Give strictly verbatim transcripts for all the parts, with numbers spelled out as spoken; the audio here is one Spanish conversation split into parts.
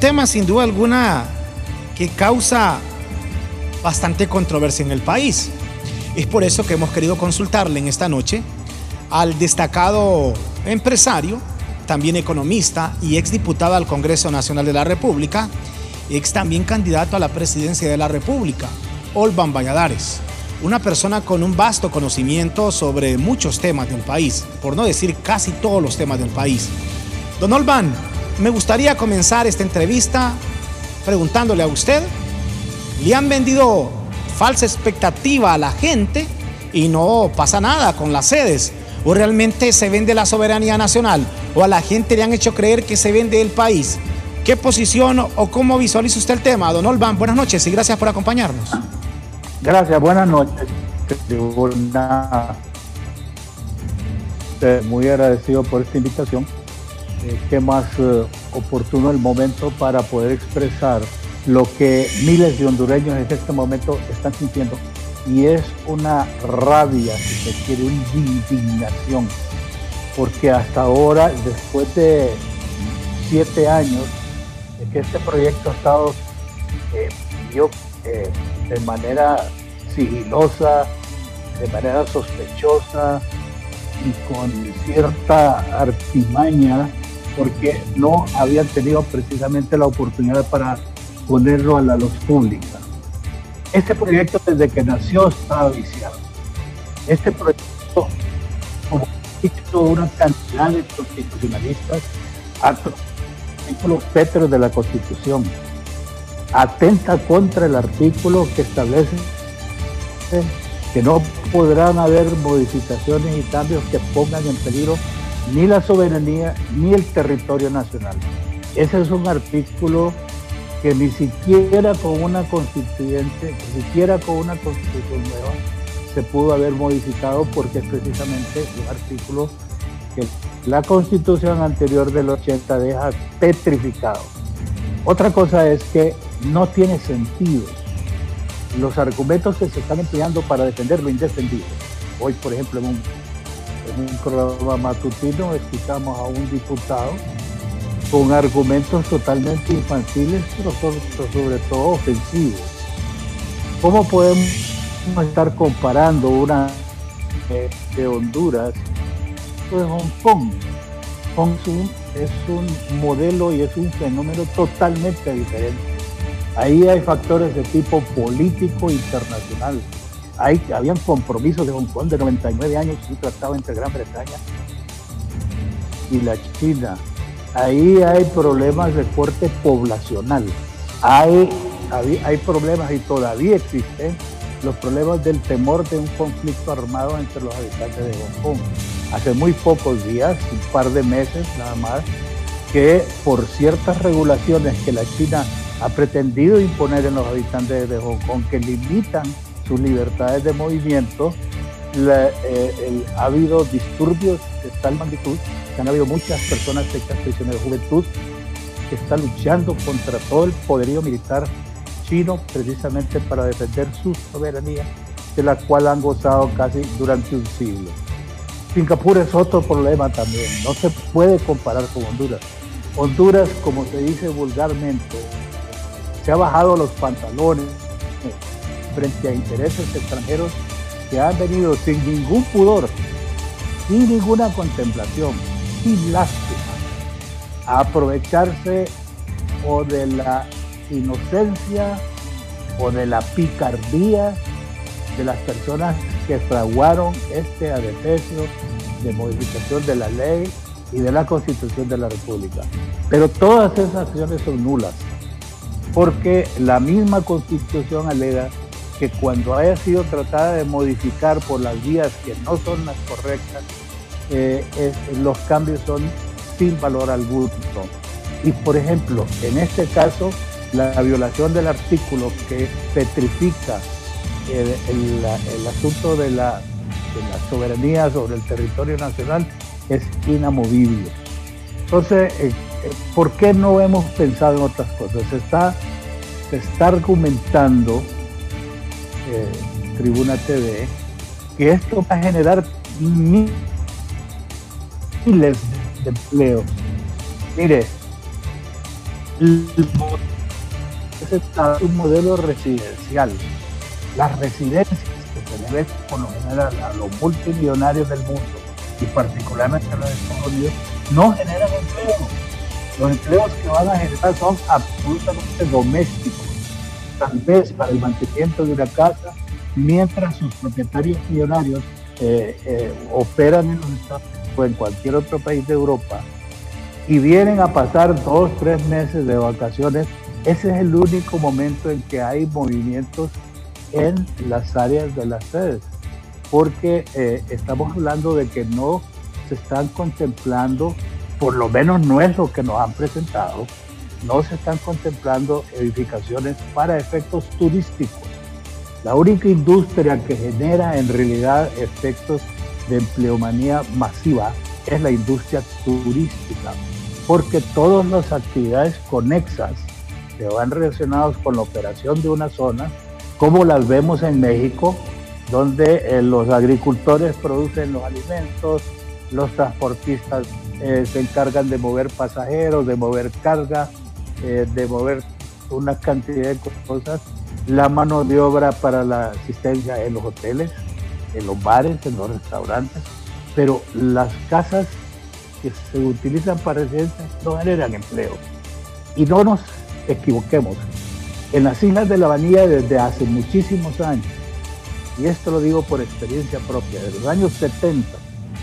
tema sin duda alguna que causa bastante controversia en el país. Es por eso que hemos querido consultarle en esta noche al destacado empresario, también economista y exdiputado al Congreso Nacional de la República, ex también candidato a la presidencia de la República, Olvan Valladares, una persona con un vasto conocimiento sobre muchos temas del país, por no decir casi todos los temas del país. Don Olvan, me gustaría comenzar esta entrevista preguntándole a usted, ¿le han vendido falsa expectativa a la gente y no pasa nada con las sedes? ¿O realmente se vende la soberanía nacional? ¿O a la gente le han hecho creer que se vende el país? ¿Qué posición o cómo visualiza usted el tema? Don Olvan, buenas noches y gracias por acompañarnos. Gracias, buenas noches. Muy agradecido por esta invitación. Eh, qué más eh, oportuno el momento para poder expresar lo que miles de hondureños en este momento están sintiendo, y es una rabia, si se quiere, una indignación, porque hasta ahora, después de siete años de que este proyecto ha estado eh, yo, eh, de manera sigilosa, de manera sospechosa y con cierta artimaña, porque no habían tenido precisamente la oportunidad para ponerlo a la luz pública. Este proyecto, desde que nació, estaba viciado. Este proyecto, como hizo una cantidad de constitucionalistas, artículo pétreo de la Constitución, atenta contra el artículo que establece que no podrán haber modificaciones y cambios que pongan en peligro ni la soberanía ni el territorio nacional. Ese es un artículo que ni siquiera con una constituyente, ni siquiera con una constitución nueva se pudo haber modificado, porque es precisamente un artículo que la constitución anterior del ochenta deja petrificado. Otra cosa es que no tiene sentido los argumentos que se están empleando para defender lo indefendible. Hoy, por ejemplo, en un, en un programa matutino escuchamos a un diputado con argumentos totalmente infantiles, pero sobre, sobre todo ofensivos. ¿Cómo podemos estar comparando una eh, de Honduras con Hong Kong? Hong Kong es un modelo y es un fenómeno totalmente diferente. Ahí hay factores de tipo político internacional. Hay, habían compromisos de Hong Kong de noventa y nueve años, un tratado entre Gran Bretaña y la China. Ahí hay problemas de corte poblacional. Hay, hay, hay problemas, y todavía existen los problemas del temor de un conflicto armado entre los habitantes de Hong Kong. Hace muy pocos días, un par de meses nada más, que por ciertas regulaciones que la China ha pretendido imponer en los habitantes de Hong Kong, que limitan sus libertades de movimiento, la, eh, el, ha habido disturbios de tal magnitud que han habido muchas personas hechas prisioneras de juventud que está luchando contra todo el poderío militar chino, precisamente para defender su soberanía, de la cual han gozado casi durante un siglo. Singapur es otro problema también, no se puede comparar con Honduras. Honduras, como se dice vulgarmente, se ha bajado los pantalones frente a intereses extranjeros que han venido sin ningún pudor, sin ninguna contemplación, sin lástima, a aprovecharse o de la inocencia o de la picardía de las personas que fraguaron este adefesio de modificación de la ley y de la Constitución de la República. Pero todas esas acciones son nulas, porque la misma Constitución alega que cuando haya sido tratada de modificar por las vías que no son las correctas, eh, es, los cambios son sin valor alguno. Y por ejemplo, en este caso, la violación del artículo que petrifica el, el, el asunto de la, de la soberanía sobre el territorio nacional es inamovible. Entonces, eh, ¿por qué no hemos pensado en otras cosas? Se está, se está argumentando, eh, Tribuna T V, que esto va a generar miles de empleos. Mire, es un modelo residencial. Las residencias que se le ven por lo general a los multimillonarios del mundo y particularmente a los Estados Unidos no generan empleo. Los empleos que van a generar son absolutamente domésticos, tal vez para el mantenimiento de una casa, mientras sus propietarios millonarios eh, eh, operan en los Estados Unidos o en cualquier otro país de Europa y vienen a pasar dos, tres meses de vacaciones. Ese es el único momento en que hay movimientos en las áreas de las sedes, porque eh, estamos hablando de que no se están contemplando, por lo menos no es lo que nos han presentado, no se están contemplando edificaciones para efectos turísticos. La única industria que genera en realidad efectos de empleomanía masiva es la industria turística, porque todas las actividades conexas que van relacionadas con la operación de una zona, como las vemos en México, donde eh, los agricultores producen los alimentos, los transportistas eh, se encargan de mover pasajeros, de mover carga, eh, de mover una cantidad de cosas, la mano de obra para la asistencia en los hoteles, en los bares, en los restaurantes, pero las casas que se utilizan para residencia no generan empleo. Y no nos equivoquemos, en las Islas de la Bahía desde hace muchísimos años, y esto lo digo por experiencia propia, de los años setenta,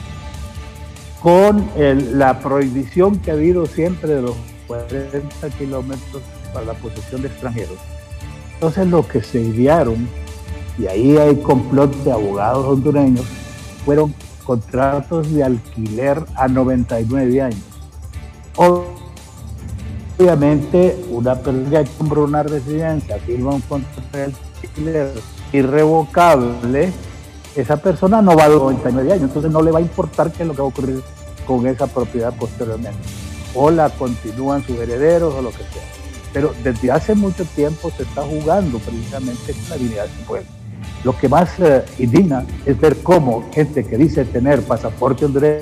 con el, la prohibición que ha habido siempre de los cuarenta kilómetros para la posesión de extranjeros. Entonces lo que se idearon, y ahí hay complot de abogados hondureños, fueron contratos de alquiler a noventa y nueve años. Obviamente, una persona que compra una residencia, firma un contrato de alquiler irrevocable, esa persona no va a noventa y nueve años, entonces no le va a importar qué es lo que va a ocurrir con esa propiedad posteriormente. O la continúan sus herederos o lo que sea. Pero desde hace mucho tiempo se está jugando precisamente con la dignidad del pueblo. Lo que más eh, indigna es ver cómo gente que dice tener pasaporte hondureño,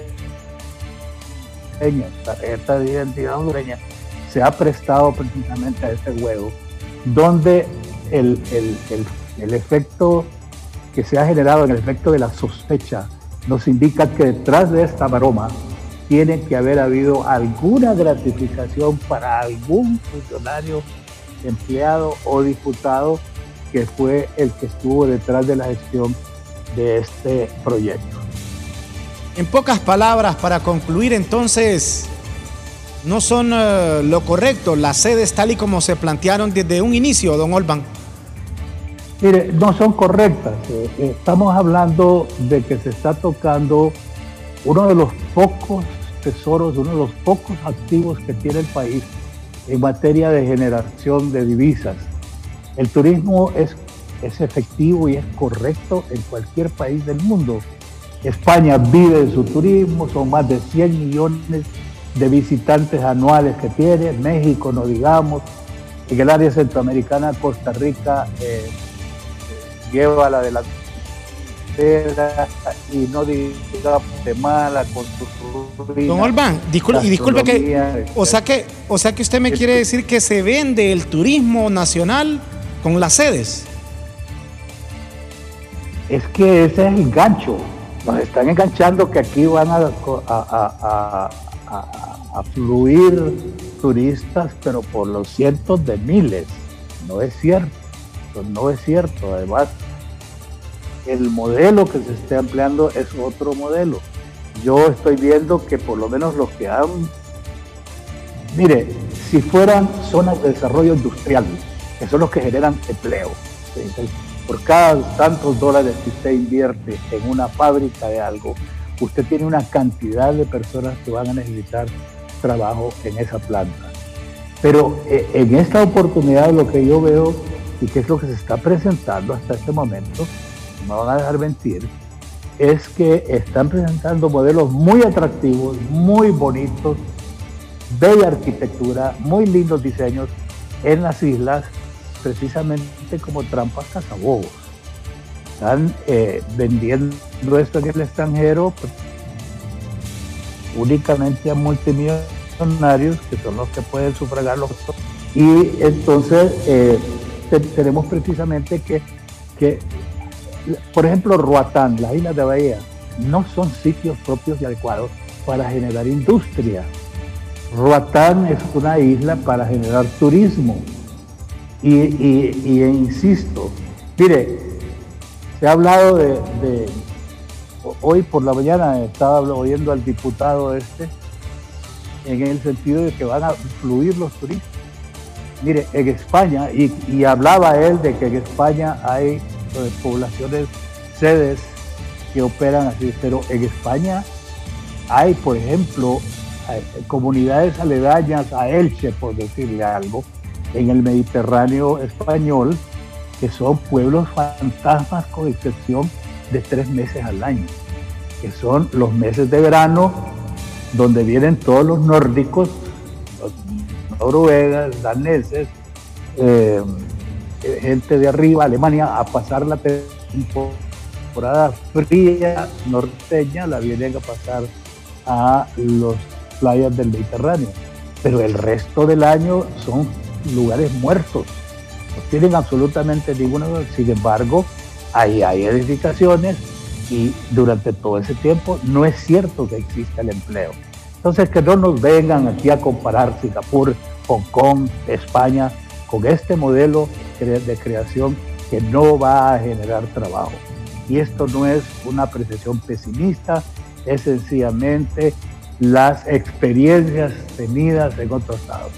tarjeta de identidad hondureña, se ha prestado precisamente a este juego, donde el, el, el, el efecto que se ha generado en el efecto de la sospecha nos indica que detrás de esta maroma tiene que haber habido alguna gratificación para algún funcionario, empleado o diputado que fue el que estuvo detrás de la gestión de este proyecto. En pocas palabras, para concluir entonces, no son uh, lo correcto las sedes tal y como se plantearon desde un inicio, don Olban. Mire, no son correctas. Eh, estamos hablando de que se está tocando uno de los pocos tesoros, uno de los pocos activos que tiene el país en materia de generación de divisas. El turismo es, es efectivo y es correcto en cualquier país del mundo. España vive de su turismo, son más de cien millones de visitantes anuales que tiene, México no digamos, en el área centroamericana, Costa Rica eh, lleva la delantera y no digamos Guatemala con su ruina. Don Olban, disculpe, y disculpe que, o sea que, o sea que usted me quiere decir que se vende el turismo nacional con las sedes. Es que ese es el gancho, nos están enganchando que aquí van a, a, a, a, a fluir turistas, pero por los cientos de miles. No es cierto, no es cierto. Además, el modelo que se está empleando es otro modelo. Yo estoy viendo que por lo menos los que han... Mire, si fueran zonas de desarrollo industrial, que son los que generan empleo, ¿sí? Por cada tantos dólares que usted invierte en una fábrica de algo, usted tiene una cantidad de personas que van a necesitar trabajo en esa planta. Pero eh, en esta oportunidad lo que yo veo, y que es lo que se está presentando hasta este momento, no me van a dejar mentir, es que están presentando modelos muy atractivos, muy bonitos, bella arquitectura, muy lindos diseños en las islas, precisamente como trampas cazabobos. Están eh, vendiendo esto en el extranjero pues, únicamente a multimillonarios, que son los que pueden sufragar los costos Y entonces eh, te, tenemos precisamente que, que, por ejemplo, Roatán, las islas de Bahía, no son sitios propios y adecuados para generar industria. Roatán es una isla para generar turismo. Y, y, y insisto, mire, se ha hablado de, de, hoy por la mañana estaba oyendo al diputado este, en el sentido de que van a fluir los turistas. Mire, en España, y, y hablaba él de que en España hay eh, poblaciones, sedes que operan así, pero en España hay, por ejemplo, hay comunidades aledañas a Elche, por decirle algo, en el Mediterráneo español, que son pueblos fantasmas con excepción de tres meses al año, que son los meses de verano, donde vienen todos los nórdicos, los noruegas, daneses, eh, gente de arriba, Alemania, a pasar la temporada fría norteña, la vienen a pasar a las playas del Mediterráneo. Pero el resto del año son lugares muertos, no tienen absolutamente ninguna. Sin embargo, ahí hay edificaciones y durante todo ese tiempo no es cierto que exista el empleo. Entonces, que no nos vengan aquí a comparar Singapur, Hong Kong, España, con este modelo de creación que no va a generar trabajo. Y esto no es una apreciación pesimista, es sencillamente las experiencias tenidas en otros lados.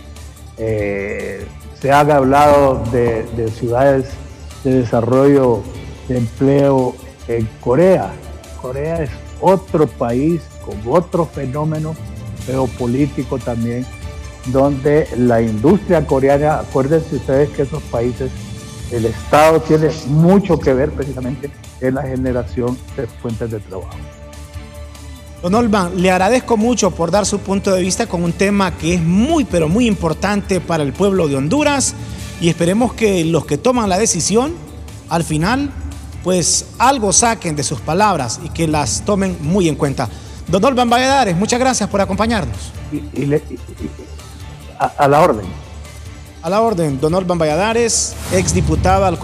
Eh, se ha hablado de, de ciudades de desarrollo de empleo en Corea. Corea es otro país con otro fenómeno geopolítico también, donde la industria coreana, acuérdense ustedes que esos países, el Estado tiene mucho que ver precisamente en la generación de fuentes de trabajo. Don Olvan, le agradezco mucho por dar su punto de vista con un tema que es muy, pero muy importante para el pueblo de Honduras, y esperemos que los que toman la decisión, al final, pues algo saquen de sus palabras y que las tomen muy en cuenta. Don Olvan Valladares, muchas gracias por acompañarnos. Y, y le, y, y, a, a la orden. A la orden, don Olvan Valladares, exdiputado al